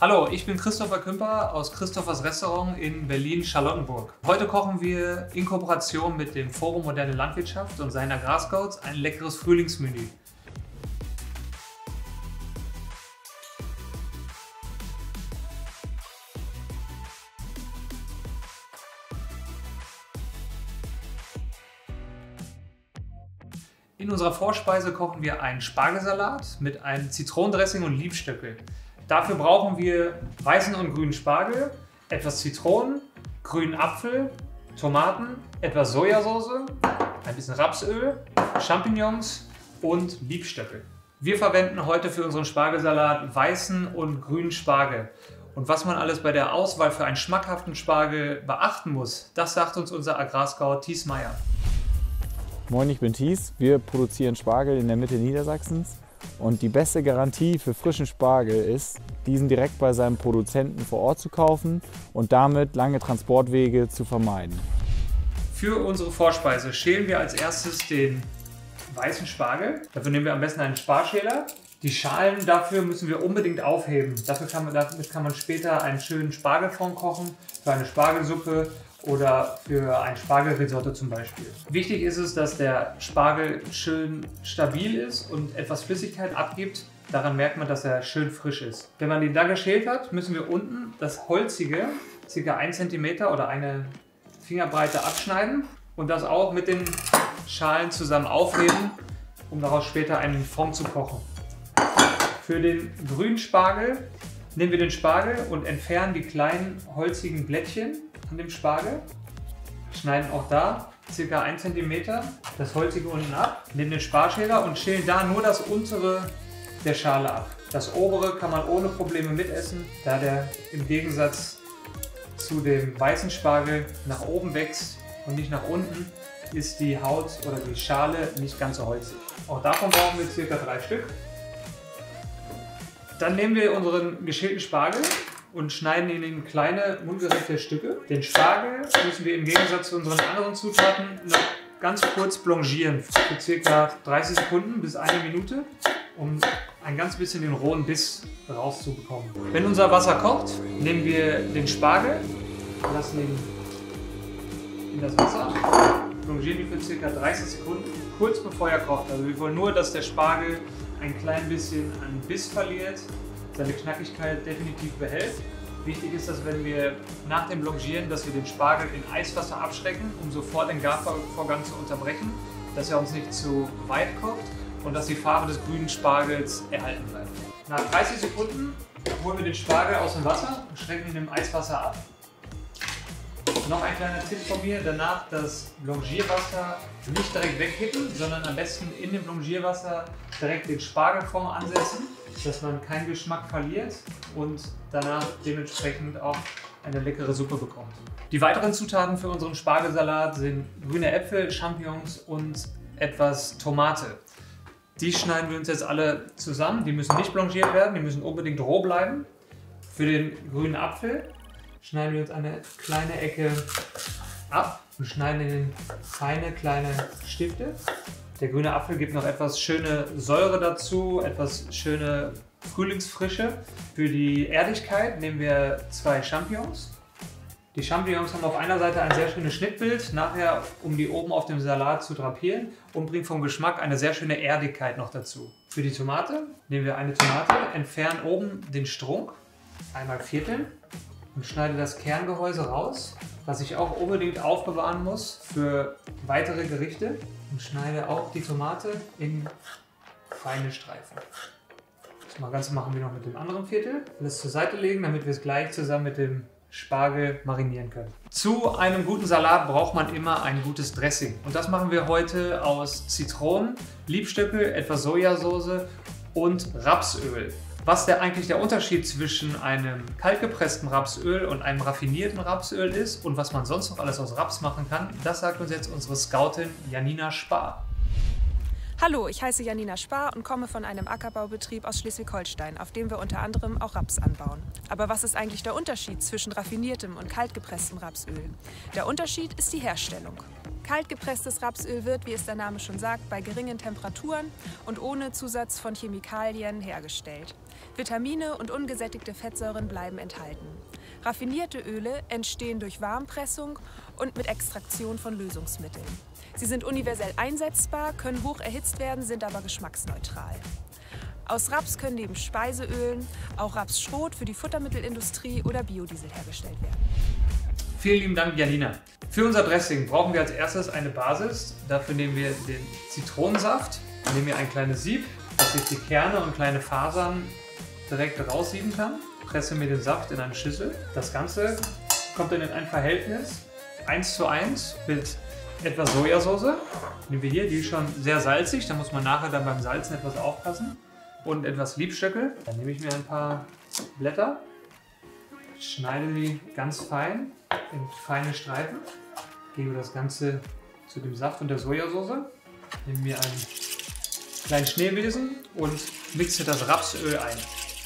Hallo, ich bin Christopher Kümper aus Christophers Restaurant in Berlin-Charlottenburg. Heute kochen wir in Kooperation mit dem Forum Moderne Landwirtschaft und seinen Agrarscouts ein leckeres Frühlingsmenü. In unserer Vorspeise kochen wir einen Spargelsalat mit einem Zitronendressing und Liebstöckel. Dafür brauchen wir weißen und grünen Spargel, etwas Zitronen, grünen Apfel, Tomaten, etwas Sojasauce, ein bisschen Rapsöl, Champignons und Liebstöckel. Wir verwenden heute für unseren Spargelsalat weißen und grünen Spargel. Und was man alles bei der Auswahl für einen schmackhaften Spargel beachten muss, das sagt uns unser Agrarscout Thies Meyer. Moin, ich bin Thies. Wir produzieren Spargel in der Mitte Niedersachsens. Und die beste Garantie für frischen Spargel ist, diesen direkt bei seinem Produzenten vor Ort zu kaufen und damit lange Transportwege zu vermeiden. Für unsere Vorspeise schälen wir als erstes den weißen Spargel. Dafür nehmen wir am besten einen Sparschäler. Die Schalen dafür müssen wir unbedingt aufheben. Damit kann man später einen schönen Spargelfond kochen, für eine Spargelsuppe oder für ein Spargelrisotto zum Beispiel. Wichtig ist es, dass der Spargel schön stabil ist und etwas Flüssigkeit abgibt. Daran merkt man, dass er schön frisch ist. Wenn man den dann geschält hat, müssen wir unten das Holzige, ca. 1 cm oder eine Fingerbreite abschneiden und das auch mit den Schalen zusammen aufheben, um daraus später einen Fond zu kochen. Für den grünen Spargel nehmen wir den Spargel und entfernen die kleinen holzigen Blättchen an dem Spargel, schneiden auch da ca. 1 cm das Holzige unten ab, nehmen den Sparschäler und schälen da nur das untere der Schale ab. Das obere kann man ohne Probleme mitessen, da der im Gegensatz zu dem weißen Spargel nach oben wächst und nicht nach unten, ist die Haut oder die Schale nicht ganz so holzig. Auch davon brauchen wir ca. 3 Stück. Dann nehmen wir unseren geschälten Spargel und schneiden ihn in kleine, mundgerechte Stücke. Den Spargel müssen wir im Gegensatz zu unseren anderen Zutaten noch ganz kurz blanchieren, für ca. 30 Sekunden bis 1 Minute, um ein ganz bisschen den rohen Biss rauszubekommen. Wenn unser Wasser kocht, nehmen wir den Spargel, lassen ihn in das Wasser, blanchieren ihn für ca. 30 Sekunden, kurz bevor er kocht. Also wir wollen nur, dass der Spargel ein klein bisschen an Biss verliert, seine Knackigkeit definitiv behält. Wichtig ist, dass wenn wir nach dem Blanchieren, dass wir den Spargel in Eiswasser abschrecken, um sofort den Garvorgang zu unterbrechen, dass er uns nicht zu weit kocht und dass die Farbe des grünen Spargels erhalten bleibt. Nach 30 Sekunden holen wir den Spargel aus dem Wasser und schrecken ihn im Eiswasser ab. Noch ein kleiner Tipp von mir, danach das Blanchierwasser nicht direkt wegkippen, sondern am besten in dem Blanchierwasser direkt den Spargelfond ansetzen, dass man keinen Geschmack verliert und danach dementsprechend auch eine leckere Suppe bekommt. Die weiteren Zutaten für unseren Spargelsalat sind grüne Äpfel, Champignons und etwas Tomate. Die schneiden wir uns jetzt alle zusammen, die müssen nicht blanchiert werden, die müssen unbedingt roh bleiben. Für den grünen Apfel schneiden wir uns eine kleine Ecke ab und schneiden in feine kleine Stifte. Der grüne Apfel gibt noch etwas schöne Säure dazu, etwas schöne Frühlingsfrische. Für die Erdigkeit nehmen wir 2 Champignons. Die Champignons haben auf einer Seite ein sehr schönes Schnittbild, nachher um die oben auf dem Salat zu drapieren und bringen vom Geschmack eine sehr schöne Erdigkeit noch dazu. Für die Tomate nehmen wir eine Tomate, entfernen oben den Strunk, einmal vierteln und schneide das Kerngehäuse raus, was ich auch unbedingt aufbewahren muss für weitere Gerichte, und schneide auch die Tomate in feine Streifen. Das Ganze machen wir noch mit dem anderen Viertel. Alles zur Seite legen, damit wir es gleich zusammen mit dem Spargel marinieren können. Zu einem guten Salat braucht man immer ein gutes Dressing. Und das machen wir heute aus Zitronen, Liebstöckel, etwas Sojasauce und Rapsöl. Was eigentlich der Unterschied zwischen einem kaltgepressten Rapsöl und einem raffinierten Rapsöl ist und was man sonst noch alles aus Raps machen kann, das sagt uns jetzt unsere Scoutin Janina Spar. Hallo, ich heiße Janina Spar und komme von einem Ackerbaubetrieb aus Schleswig-Holstein, auf dem wir unter anderem auch Raps anbauen. Aber was ist eigentlich der Unterschied zwischen raffiniertem und kaltgepresstem Rapsöl? Der Unterschied ist die Herstellung. Kaltgepresstes Rapsöl wird, wie es der Name schon sagt, bei geringen Temperaturen und ohne Zusatz von Chemikalien hergestellt. Vitamine und ungesättigte Fettsäuren bleiben enthalten. Raffinierte Öle entstehen durch Warmpressung und mit Extraktion von Lösungsmitteln. Sie sind universell einsetzbar, können hoch erhitzt werden, sind aber geschmacksneutral. Aus Raps können neben Speiseölen auch Rapsschrot für die Futtermittelindustrie oder Biodiesel hergestellt werden. Vielen lieben Dank, Janina. Für unser Dressing brauchen wir als erstes eine Basis. Dafür nehmen wir den Zitronensaft, nehmen wir ein kleines Sieb, dass ich die Kerne und kleine Fasern direkt raussieben kann. Presse mir den Saft in eine Schüssel. Das Ganze kommt dann in ein Verhältnis 1:1 mit etwas Sojasauce. Nehmen wir hier, die ist schon sehr salzig, da muss man nachher dann beim Salzen etwas aufpassen. Und etwas Liebstöckel. Dann nehme ich mir ein paar Blätter, schneide die ganz fein in feine Streifen, gebe das Ganze zu dem Saft und der Sojasauce, nehme mir einen kleinen Schneebesen und mixe das Rapsöl ein.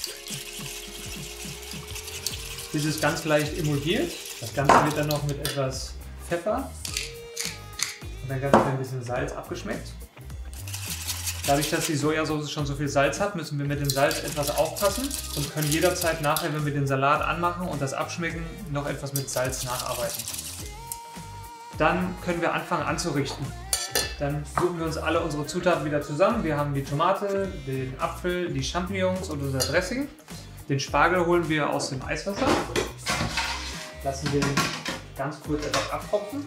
Bis es ganz leicht emulgiert. Das Ganze wird dann noch mit etwas Pfeffer und dann ganz ein bisschen Salz abgeschmeckt. Dadurch, dass die Sojasauce schon so viel Salz hat, müssen wir mit dem Salz etwas aufpassen und können jederzeit nachher, wenn wir den Salat anmachen und das abschmecken, noch etwas mit Salz nacharbeiten. Dann können wir anfangen anzurichten. Dann suchen wir uns alle unsere Zutaten wieder zusammen. Wir haben die Tomate, den Apfel, die Champignons und unser Dressing. Den Spargel holen wir aus dem Eiswasser. Lassen wir den ganz kurz etwas abtropfen.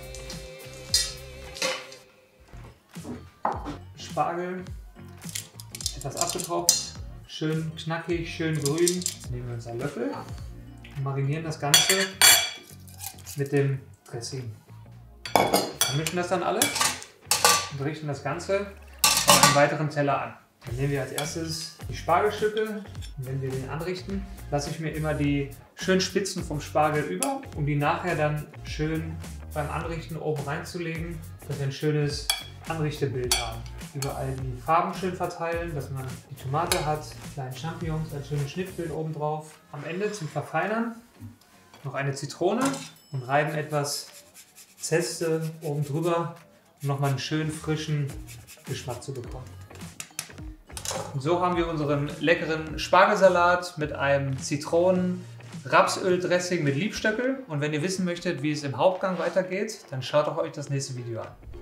Spargel, etwas abgetropft, schön knackig, schön grün. Nehmen wir uns einen Löffel und marinieren das Ganze mit dem Dressing. Vermischen das dann alles und richten das Ganze auf einen weiteren Teller an. Dann nehmen wir als erstes die Spargelstücke und wenn wir den anrichten, lasse ich mir immer die schönen Spitzen vom Spargel über, um die nachher dann schön beim Anrichten oben reinzulegen, dass wir ein schönes Anrichtebild haben. Überall die Farben schön verteilen, dass man die Tomate hat, kleine Champignons, ein schönes Schnittbild oben drauf. Am Ende zum Verfeinern noch eine Zitrone und reiben etwas Zeste oben drüber, um nochmal einen schönen frischen Geschmack zu bekommen. Und so haben wir unseren leckeren Spargelsalat mit einem Zitronen-Rapsöl-Dressing mit Liebstöckel. Und wenn ihr wissen möchtet, wie es im Hauptgang weitergeht, dann schaut doch euch das nächste Video an.